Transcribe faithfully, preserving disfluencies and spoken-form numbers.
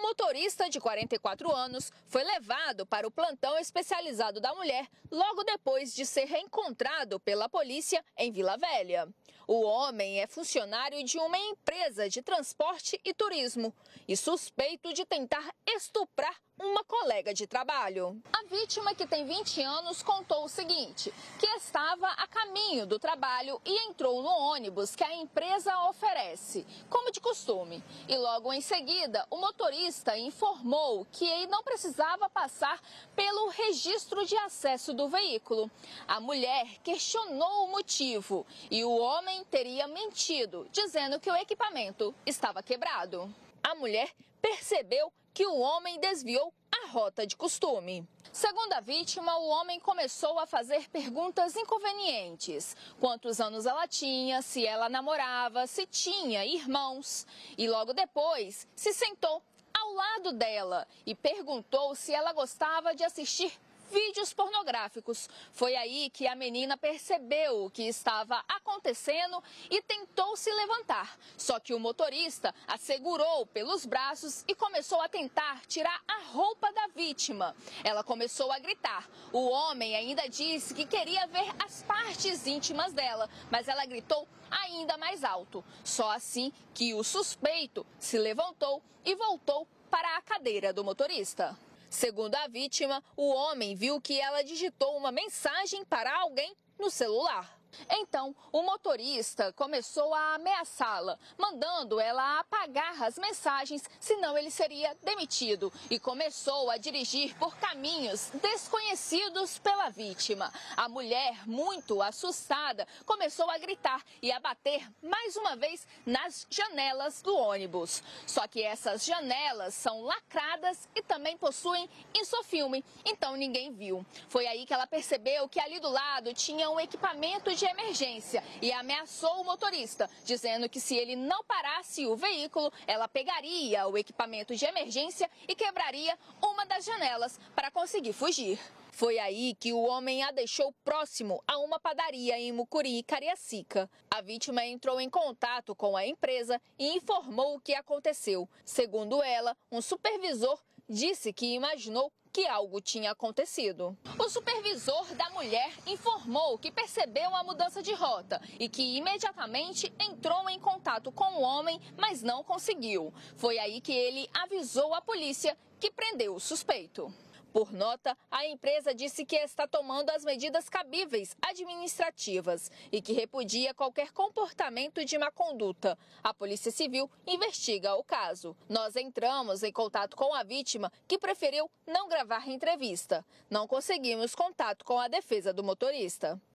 motorista de quarenta e quatro anos foi levado para o plantão especializado da mulher logo depois de ser reencontrado pela polícia em Vila Velha. O homem é funcionário de uma empresa de transporte e turismo e suspeito de tentar estuprar uma colega de trabalho. A vítima, que tem vinte anos, contou o seguinte, que estava a caminho do trabalho e entrou no ônibus que a empresa oferece, como de costume. E logo em seguida, o motorista informou que ele não precisava passar pelo registro de acesso do veículo. A mulher questionou o motivo e o homem teria mentido, dizendo que o equipamento estava quebrado. A mulher percebeu que o homem desviou a rota de costume. Segundo a vítima, o homem começou a fazer perguntas inconvenientes. Quantos anos ela tinha, se ela namorava, se tinha irmãos. E logo depois se sentou ao lado dela e perguntou se ela gostava de assistir vídeos pornográficos. Foi aí que a menina percebeu o que estava acontecendo e tentou se levantar. Só que o motorista a segurou pelos braços e começou a tentar tirar a roupa da vítima. Ela começou a gritar. O homem ainda disse que queria ver as partes íntimas dela, mas ela gritou ainda mais alto. Só assim que o suspeito se levantou e voltou para a cadeira do motorista. Segundo a vítima, o homem viu que ela digitou uma mensagem para alguém no celular. Então, o motorista começou a ameaçá-la, mandando ela apagar as mensagens, senão ele seria demitido. E começou a dirigir por caminhos desconhecidos pela vítima. A mulher, muito assustada, começou a gritar e a bater mais uma vez nas janelas do ônibus. Só que essas janelas são lacradas e também possuem insofilme, então ninguém viu. Foi aí que ela percebeu que ali do lado tinha um equipamento de de emergência e ameaçou o motorista, dizendo que se ele não parasse o veículo, ela pegaria o equipamento de emergência e quebraria uma das janelas para conseguir fugir. Foi aí que o homem a deixou próximo a uma padaria em Mucuri, Cariacica. A vítima entrou em contato com a empresa e informou o que aconteceu. Segundo ela, um supervisor disse que imaginou que algo tinha acontecido. O supervisor da mulher informou que percebeu a mudança de rota e que imediatamente entrou em contato com o homem, mas não conseguiu. Foi aí que ele avisou a polícia, que prendeu o suspeito. Por nota, a empresa disse que está tomando as medidas cabíveis administrativas e que repudia qualquer comportamento de má conduta. A Polícia Civil investiga o caso. Nós entramos em contato com a vítima, que preferiu não gravar a entrevista. Não conseguimos contato com a defesa do motorista.